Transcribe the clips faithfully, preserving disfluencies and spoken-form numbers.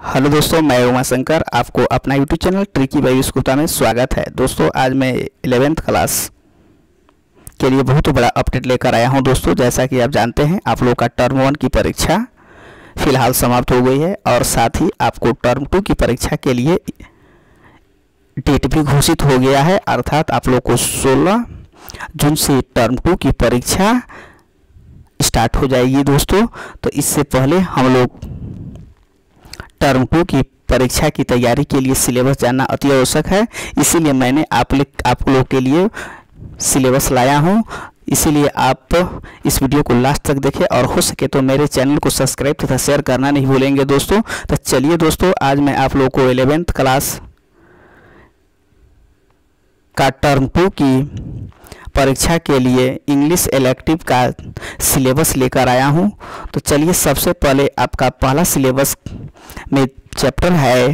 Hello दोस्तों, मैं उमा शंकर आपको अपना YouTube channel tricky by Gupta में स्वागत है। दोस्तों आज मैं इलेवेंथ क्लास के लिए बहुत बड़ा अपडेट लेकर आया हूं। दोस्तों जैसा कि आप जानते हैं, आप लोगों का टर्म वन की परीक्षा फिलहाल समाप्त हो गई है और साथ ही आपको टर्म टू की परीक्षा के लिए डेट भी घोषित हो गया है। अर्थात आप लोग को सोलह जून से टर्म टू की परीक्षा स्टार्ट हो जाएगी। दोस्तों तो इससे पहले हम लोग टर्म टू की परीक्षा की तैयारी के लिए सिलेबस जानना अति आवश्यक है, इसीलिए मैंने आप आप लोगों के लिए सिलेबस लाया हूं। इसीलिए आप इस वीडियो को लास्ट तक देखें और हो सके तो मेरे चैनल को सब्सक्राइब तथा शेयर करना नहीं भूलेंगे। दोस्तों तो चलिए दोस्तों, आज मैं आप लोगों को इलेवेंथ क्लास का टर्म टू की परीक्षा के लिए इंग्लिश इलेक्टिव का सिलेबस लेकर आया हूं। तो चलिए, सबसे पहले आपका पहला सिलेबस में चैप्टर है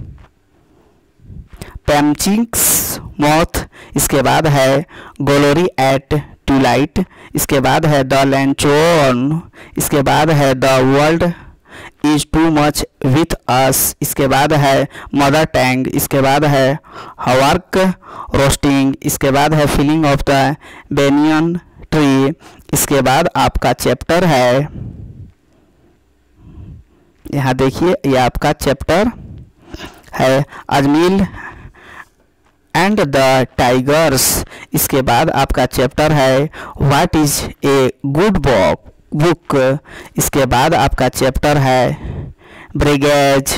पैमचिंग्स मॉथ, इसके बाद है गोलोरी एट ट्यूलाइट, इसके बाद है द लैंचोन, इसके बाद है the world is too much with us, इसके बाद है मदर टैंग, इसके बाद है हवर्क रोस्टिंग, इसके बाद है felling of the banyan tree, इसके बाद आपका चैप्टर है, यहाँ देखिए यह आपका चैप्टर है अजमील एंड द टाइगर्स, इसके बाद आपका चैप्टर है what is a good book book इसके बाद आपका चैप्टर है ब्रिगेज,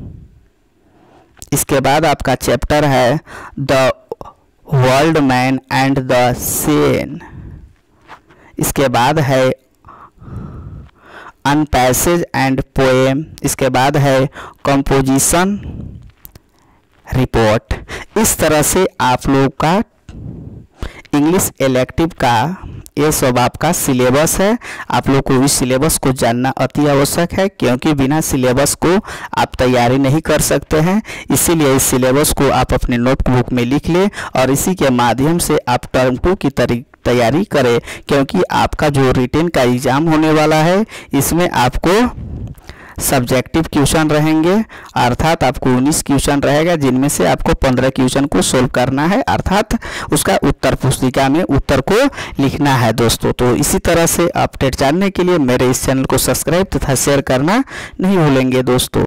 इसके बाद आपका चैप्टर है the world man and the sea, इसके बाद है अनपैसेज एंड पोएम, इसके बाद है कंपोजिशन रिपोर्ट। इस तरह से आप लोग का इंग्लिश इलेक्टिव का ये सब आपका सिलेबस है। आप लोग को इस सिलेबस को जानना अति आवश्यक है, क्योंकि बिना सिलेबस को आप तैयारी नहीं कर सकते हैं। इसीलिए इस सिलेबस को आप अपने नोटबुक में लिख लें और इसी के माध्यम से आप टर्म टू की तैयारी करें, क्योंकि आपका जो रिटेन का एग्ज़ाम होने वाला है इसमें आपको सब्जेक्टिव क्वेश्चन रहेंगे। अर्थात आपको उन्नीस क्वेश्चन रहेगा, जिनमें से आपको पंद्रह क्वेश्चन को सोल्व करना है, अर्थात उसका उत्तर पुस्तिका में उत्तर को लिखना है। दोस्तों तो इसी तरह से अपडेट जानने के लिए मेरे इस चैनल को सब्सक्राइब तथा शेयर करना नहीं भूलेंगे। दोस्तों